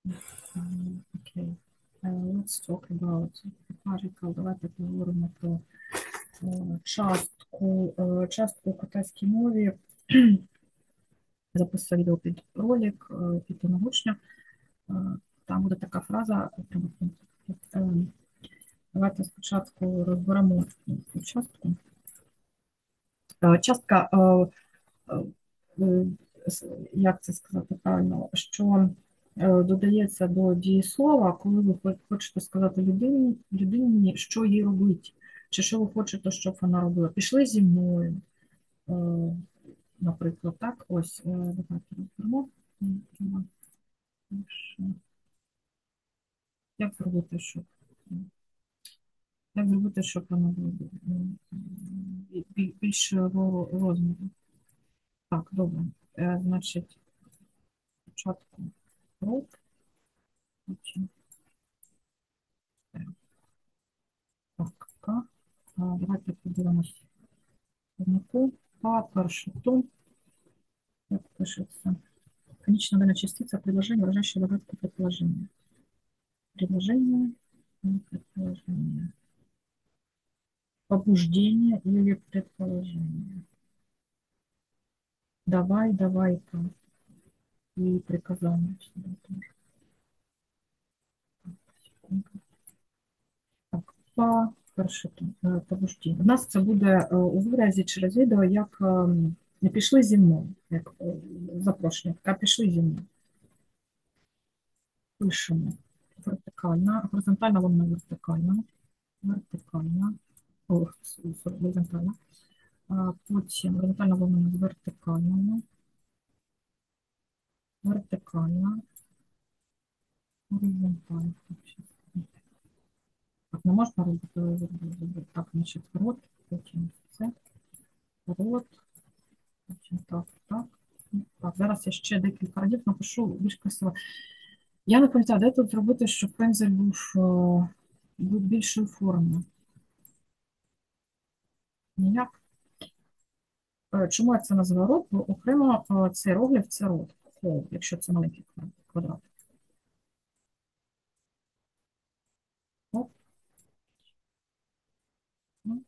Окей. Let's talk about particle. Давайте поговоримо про частку у китайській мові. Записую відео під ролик, під научно. Там буде така фраза. Давайте спочатку розберемо цю частку. Частка, як це сказати правильно, що додається до дієслова, коли ви хочете сказати людині, що їй робить, чи що ви хочете, щоб вона робила. Пішли зі мною, наприклад, так, ось, давайте розберемо. Як зробити, щоб вона була більшого розміру? Так, добре. Значить, спочатку рот, потім так, К. Давайте подивимось однаку. К, перший тон, як пишеться. Конечная данная частица предложения, выражающая догадку предположения. Предложение, предположение. Побуждение или предположение. Давай, давай-ка. И приказание сюда тоже. Так, по перше, побуждення. У нас це буде у виразі через відео, як не пішли зі мною, як запрошення, така пішли зі мною. Пишемо. Вертикальна, горизонтальна, вона вертикальна. Вертикальна. О, горизонтальна. Потім горизонтальна вона з вертикальною. Вертикальна. Горизонтальна. Так, не можна робити так, значить, рот, потім це, рот, потім так, так. Так, зараз я ще декілька разів напишу більш красиво. Я не пам'ятаю, де тут зробити, щоб пензель був більшої форми. Ніяк. Чому я це називаю рот? Бо окремо цей роглів, це рот, якщо це маленький квадрат. Оп. Ну,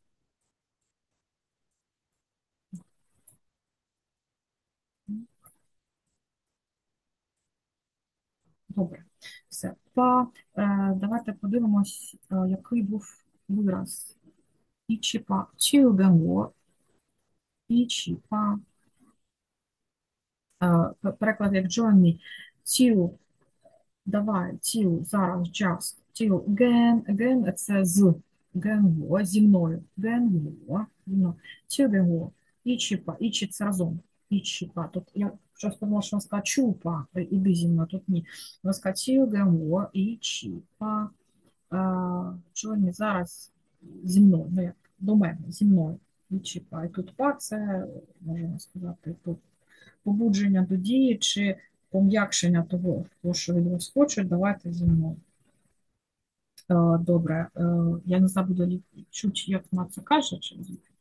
добре. Все. Давайте подивимось, який був вираз. Ічіпа, чілденго, ічіпа. Переклад як join me. Тіл, давай, тіл, зараз, just. Тіл, again, це з. Генго, зі мною. Генго, тілденго. Ічіпа, ічі це разом. Ічіпа. Тут я щось подумала, що вона сказала чупа, іди зі мною, тут ні. Вона сказала тілденго, ічіпа. Join зараз зі мною, ну як, до мене, зі мною. Ічіпа. І тут па, це, можна сказати, тут побудження до дії чи пом'якшення того, що від вас хочуть, давайте зі мною. Добре, я не знаю, буду чути, як вона це каже, чи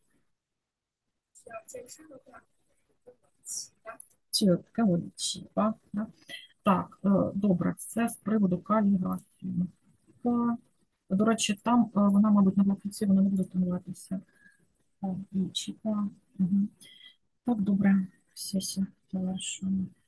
таке чіпа. Так, добре, це з приводу каліграфії. До речі, там вона, мабуть, на блоківці, вона не буде тонуватися. І чіпа. Угу. Так, добре, все, завершуємо.